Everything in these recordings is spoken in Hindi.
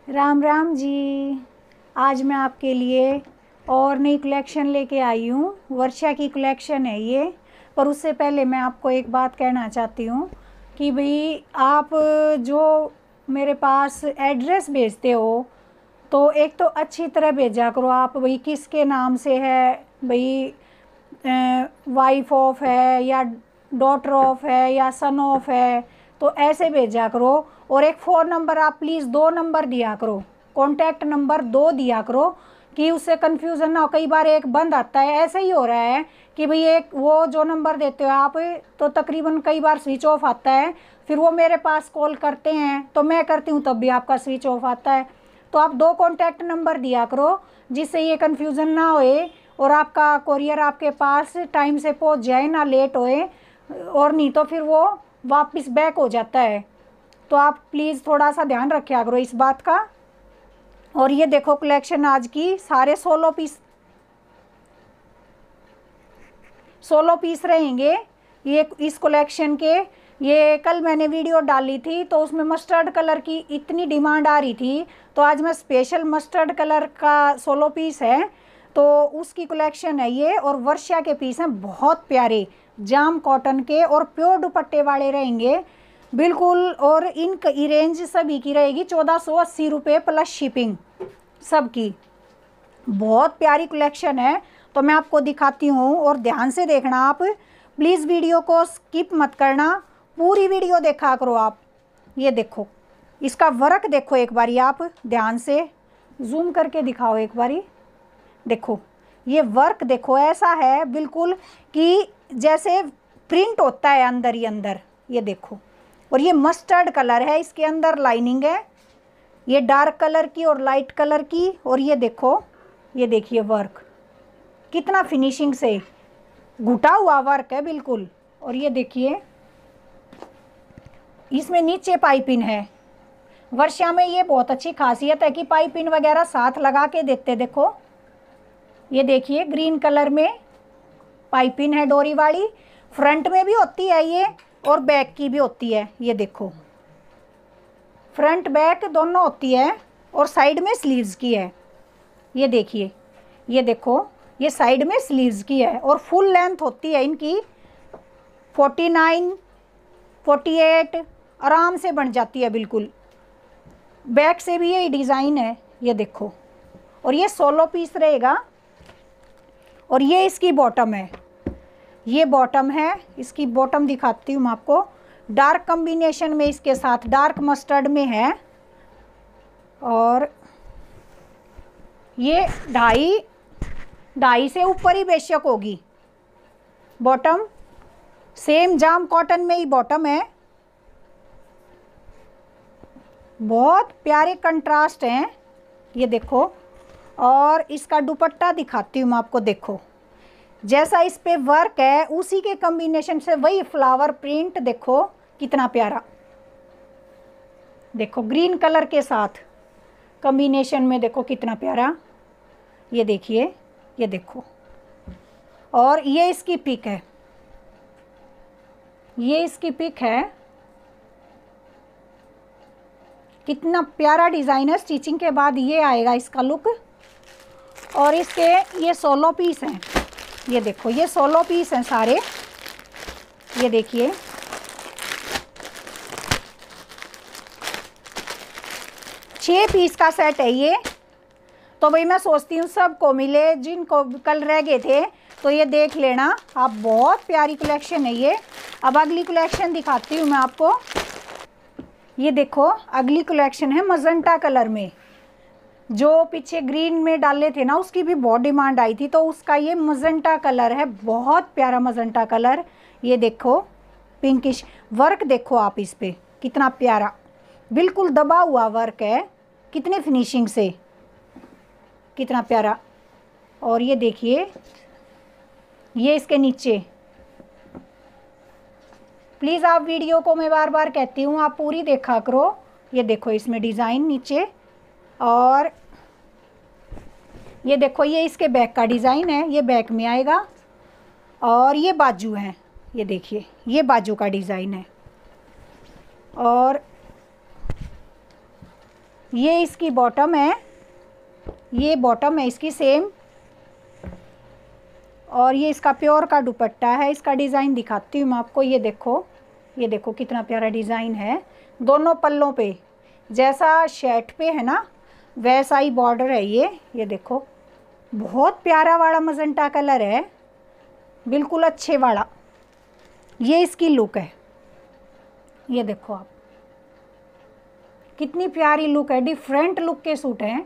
राम राम जी। आज मैं आपके लिए और नई कलेक्शन लेके आई हूँ। वर्षा की कलेक्शन है ये। पर उससे पहले मैं आपको एक बात कहना चाहती हूँ कि भाई आप जो मेरे पास एड्रेस भेजते हो तो एक तो अच्छी तरह भेजा करो। आप भाई किसके नाम से है, भाई वाइफ ऑफ है या डॉटर ऑफ है या सन ऑफ है, तो ऐसे भेजा करो। और एक फ़ोन नंबर आप प्लीज़ 2 नंबर दिया करो, कॉन्टैक्ट नंबर 2 दिया करो कि उससे कन्फ्यूज़न ना हो। कई बार एक बंद आता है, ऐसे ही हो रहा है कि भाई एक वो जो नंबर देते हो आप तो तकरीबन कई बार स्विच ऑफ आता है। फिर वो मेरे पास कॉल करते हैं तो मैं करती हूँ तब भी आपका स्विच ऑफ आता है। तो आप 2 कॉन्टैक्ट नंबर दिया करो जिससे ये कन्फ्यूज़न ना होए और आपका कोरियर आपके पास टाइम से पहुंच जाए, ना लेट होए। और नहीं तो फिर वो वापस बैक हो जाता है। तो आप प्लीज़ थोड़ा सा ध्यान रखा करो इस बात का। और ये देखो कलेक्शन आज की सारे 16 पीस रहेंगे ये इस कलेक्शन के। ये कल मैंने वीडियो डाली थी तो उसमें मस्टर्ड कलर की इतनी डिमांड आ रही थी, तो आज मैं स्पेशल मस्टर्ड कलर का 16 पीस है तो उसकी कलेक्शन है ये। और वर्षा के पीस हैं बहुत प्यारे, जाम कॉटन के और प्योर दुपट्टे वाले रहेंगे बिल्कुल। और इनकी रेंज सभी की रहेगी 1480 रुपये प्लस शिपिंग सबकी। बहुत प्यारी कलेक्शन है तो मैं आपको दिखाती हूँ और ध्यान से देखना आप। प्लीज़ वीडियो को स्किप मत करना, पूरी वीडियो देखा करो आप। ये देखो इसका वर्क देखो एक बारी, आप ध्यान से जूम करके दिखाओ एक बारी। देखो ये वर्क देखो, ऐसा है बिल्कुल कि जैसे प्रिंट होता है अंदर ही अंदर। ये देखो, और ये मस्टर्ड कलर है, इसके अंदर लाइनिंग है ये डार्क कलर की और लाइट कलर की। और ये देखो, ये देखिए वर्क कितना फिनिशिंग से घुटा हुआ वर्क है बिल्कुल। और ये देखिए इसमें नीचे पाइपिंग है। वर्षा में ये बहुत अच्छी खासियत है कि पाइपिंग वगैरह साथ लगा के देते। देखो ये देखिए ग्रीन कलर में पाइपिंग है डोरी वाली, फ्रंट में भी होती है ये और बैक की भी होती है। ये देखो फ्रंट बैक दोनों होती है और साइड में स्लीव्स की है। ये देखिए, ये देखो ये साइड में स्लीव्स की है और फुल लेंथ होती है इनकी 49 48 आराम से बन जाती है बिल्कुल। बैक से भी ये डिज़ाइन है। ये देखो, और ये 16 पीस रहेगा। और ये इसकी बॉटम है, ये बॉटम है, इसकी बॉटम दिखाती हूँ मैं आपको। डार्क कॉम्बिनेशन में इसके साथ डार्क मस्टर्ड में है। और ये 2.5 से ऊपर ही बेशक होगी बॉटम। सेम जाम कॉटन में ही बॉटम है। बहुत प्यारे कंट्रास्ट हैं ये देखो। और इसका दुपट्टा दिखाती हूँ मैं आपको। देखो जैसा इस पे वर्क है उसी के कॉम्बिनेशन से वही फ्लावर प्रिंट देखो कितना प्यारा। देखो ग्रीन कलर के साथ कॉम्बिनेशन में देखो कितना प्यारा। ये देखिए, ये देखो। और ये इसकी पिक है, ये इसकी पिक है। कितना प्यारा डिज़ाइन है। स्टिचिंग के बाद ये आएगा इसका लुक। और इसके ये 16 पीस हैं। ये देखो ये 16 पीस हैं सारे। ये देखिए, छः पीस का सेट है ये। तो भाई मैं सोचती हूँ सबको मिले, जिनको कल रह गए थे तो ये देख लेना आप। बहुत प्यारी कलेक्शन है ये। अब अगली कलेक्शन दिखाती हूँ मैं आपको। ये देखो अगली कलेक्शन है मजेंटा कलर में। जो पीछे ग्रीन में डाले थे ना उसकी भी बहुत डिमांड आई थी, तो उसका ये मजेंटा कलर है, बहुत प्यारा मजेंटा कलर। ये देखो पिंकिश वर्क देखो आप इस पे कितना प्यारा, बिल्कुल दबा हुआ वर्क है, कितने फिनिशिंग से, कितना प्यारा। और ये देखिए ये इसके नीचे। प्लीज़ आप वीडियो को मैं बार बार कहती हूँ आप पूरी देखा करो। ये देखो इसमें डिज़ाइन नीचे। और ये देखो ये इसके बैक का डिज़ाइन है, ये बैक में आएगा। और ये बाजू है, ये देखिए ये बाजू का डिज़ाइन है। और ये इसकी बॉटम है, ये बॉटम है इसकी सेम, और ये इसका प्योर का दुपट्टा है। इसका डिज़ाइन दिखाती हूँ मैं आपको। ये देखो कितना प्यारा डिज़ाइन है। दोनों पल्लों पे जैसा शर्ट पे है ना वैसा ही बॉर्डर है। ये देखो बहुत प्यारा वाला मजेंटा कलर है, बिल्कुल अच्छे वाला। ये इसकी लुक है। ये देखो आप कितनी प्यारी लुक है, डिफरेंट लुक के सूट हैं।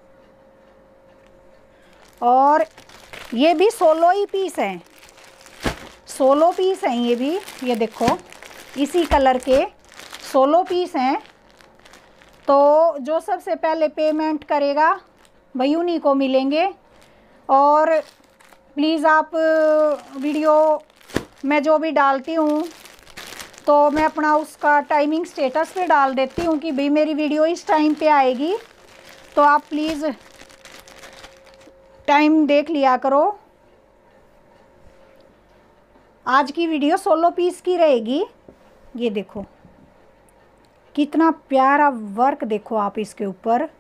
और ये भी 16 ही पीस हैं, 16 पीस हैं ये भी। ये देखो इसी कलर के 16 पीस हैं। तो जो सबसे पहले पेमेंट करेगा वही उन्हीं को मिलेंगे। और प्लीज़ आप वीडियो मैं जो भी डालती हूँ तो मैं अपना उसका टाइमिंग स्टेटस पे डाल देती हूँ कि भाई मेरी वीडियो इस टाइम पे आएगी, तो आप प्लीज़ टाइम देख लिया करो। आज की वीडियो 16 पीस की रहेगी। ये देखो कितना प्यारा वर्क, देखो आप इसके ऊपर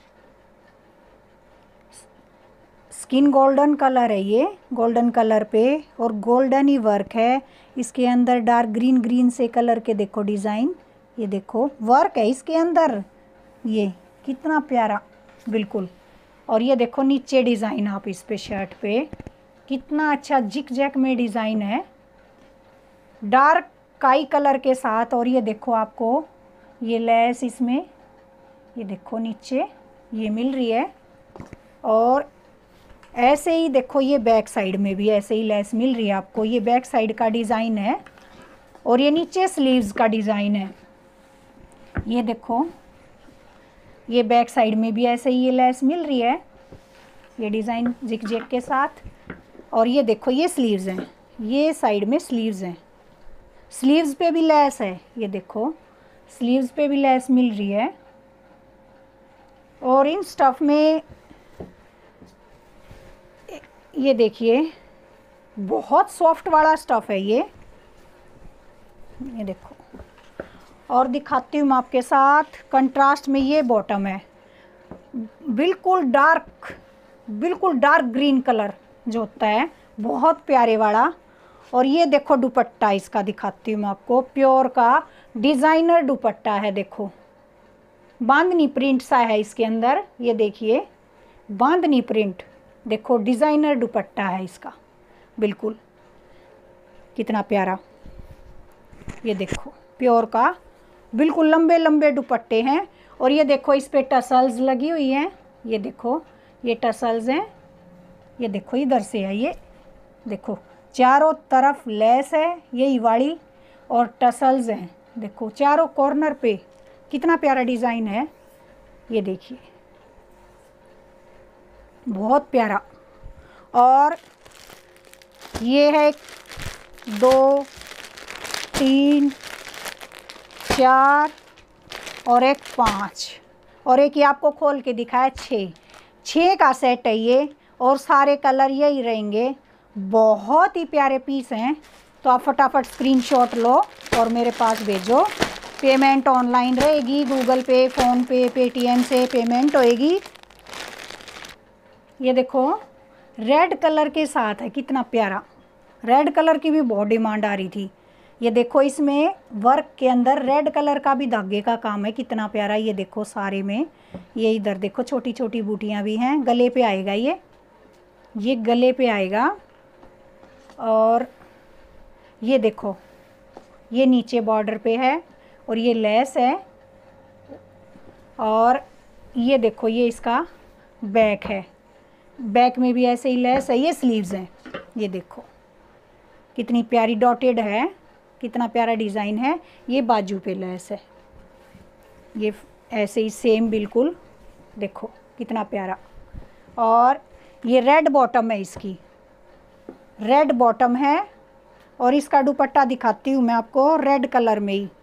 स्किन गोल्डन कलर है, ये गोल्डन कलर पे और गोल्डन ही वर्क है। इसके अंदर डार्क ग्रीन से कलर के देखो डिज़ाइन, ये देखो वर्क है इसके अंदर। ये कितना प्यारा बिल्कुल। और ये देखो नीचे डिज़ाइन आप इस पे शर्ट पे कितना अच्छा जिक जैक में डिज़ाइन है, डार्क काई कलर के साथ। और ये देखो आपको ये लेस इसमें, ये देखो नीचे ये मिल रही है। और ऐसे ही देखो ये बैक साइड में भी ऐसे ही लेस मिल रही है आपको। ये बैक साइड का डिज़ाइन है और ये नीचे स्लीव्स का डिज़ाइन है। ये देखो ये बैक साइड में भी ऐसे ही ये लेस मिल रही है, ये डिज़ाइन जिक जैक के साथ। और ये देखो ये स्लीव्स हैं, ये साइड में स्लीव्स हैं, स्लीव्स पे भी लेस है। ये देखो स्लीव्स पे भी लेस मिल रही है। और इन स्टफ़ में ये देखिए बहुत सॉफ्ट वाला स्टफ़ है ये देखो। और दिखाती हूँ मैं आपके साथ कंट्रास्ट में, ये बॉटम है बिल्कुल डार्क ग्रीन कलर जो होता है, बहुत प्यारे वाला। और ये देखो दुपट्टा इसका दिखाती हूँ मैं आपको, प्योर का डिज़ाइनर दुपट्टा है। देखो बांधनी प्रिंट सा है इसके अंदर, ये देखिए बांधनी प्रिंट, देखो डिज़ाइनर दुपट्टा है इसका बिल्कुल, कितना प्यारा। ये देखो प्योर का बिल्कुल लंबे लंबे दुपट्टे हैं। और ये देखो इस पे टसल्स लगी हुई हैं, ये देखो ये टसल्स हैं, ये देखो इधर से है, ये देखो चारों तरफ लेस है यही वाली और टसल्स हैं। देखो चारों कॉर्नर पे कितना प्यारा डिज़ाइन है, ये देखिए बहुत प्यारा। और ये है 2 3 4 और एक 5 और एक ये आपको खोल के दिखाया 6 का सेट है ये। और सारे कलर यही रहेंगे, बहुत ही प्यारे पीस हैं। तो आप फटाफट स्क्रीनशॉट लो और मेरे पास भेजो। पेमेंट ऑनलाइन रहेगी, Google Pay, PhonePe, Paytm से पेमेंट होएगी। ये देखो रेड कलर के साथ है, कितना प्यारा। रेड कलर की भी बहुत डिमांड आ रही थी। ये देखो इसमें वर्क के अंदर रेड कलर का भी धागे का काम है, कितना प्यारा। ये देखो सारे में, ये इधर देखो छोटी छोटी बूटियाँ भी हैं, गले पे आएगा ये गले पे आएगा। और ये देखो ये नीचे बॉर्डर पे है और ये लेस है। और ये देखो ये इसका बैक है, बैक में भी ऐसे ही लेस है। ये स्लीव्स हैं, ये देखो कितनी प्यारी डॉटेड है, कितना प्यारा डिज़ाइन है। ये बाजू पे लेस है, ये ऐसे ही सेम बिल्कुल, देखो कितना प्यारा। और ये रेड बॉटम है, इसकी रेड बॉटम है। और इसका दुपट्टा दिखाती हूँ मैं आपको रेड कलर में ही,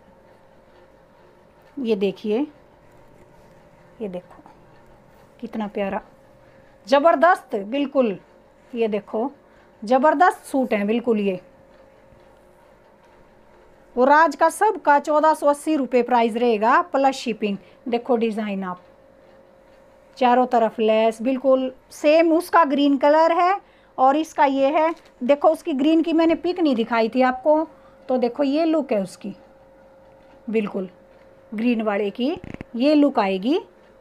ये देखिए, ये देखो कितना प्यारा, ज़बरदस्त बिल्कुल। ये देखो ज़बरदस्त सूट हैं बिल्कुल। और आज का सब का 1480 रुपये प्राइस रहेगा प्लस शिपिंग। देखो डिज़ाइन आप, चारों तरफ लेस, बिल्कुल सेम उसका ग्रीन कलर है और इसका ये है। देखो उसकी ग्रीन की मैंने पिक नहीं दिखाई थी आपको, तो देखो ये लुक है उसकी, बिल्कुल ग्रीन वाले की ये लुक आएगी।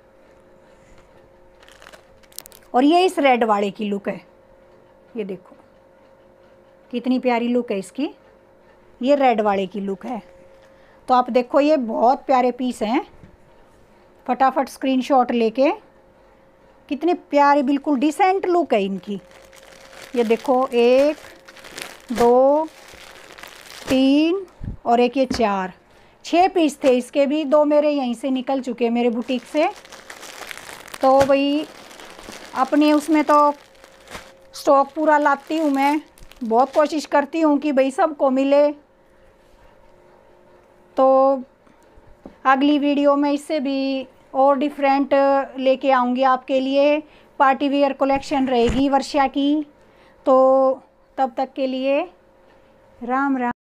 और ये इस रेड वाले की लुक है, ये देखो कितनी प्यारी लुक है इसकी, ये रेड वाले की लुक है। तो आप देखो ये बहुत प्यारे पीस हैं, फटाफट स्क्रीनशॉट लेके, कितने प्यारे बिल्कुल डिसेंट लुक है इनकी। ये देखो 1 2 3 और एक ये 6 पीस थे इसके भी, 2 मेरे यहीं से निकल चुके हैं मेरे बुटीक से। तो भाई अपने उसमें तो स्टॉक पूरा लाती हूँ मैं, बहुत कोशिश करती हूँ कि भाई सबको मिले। तो अगली वीडियो में इससे भी और डिफरेंट लेके आऊँगी आपके लिए, पार्टी वेयर कलेक्शन रहेगी वर्षा की। तो तब तक के लिए राम राम।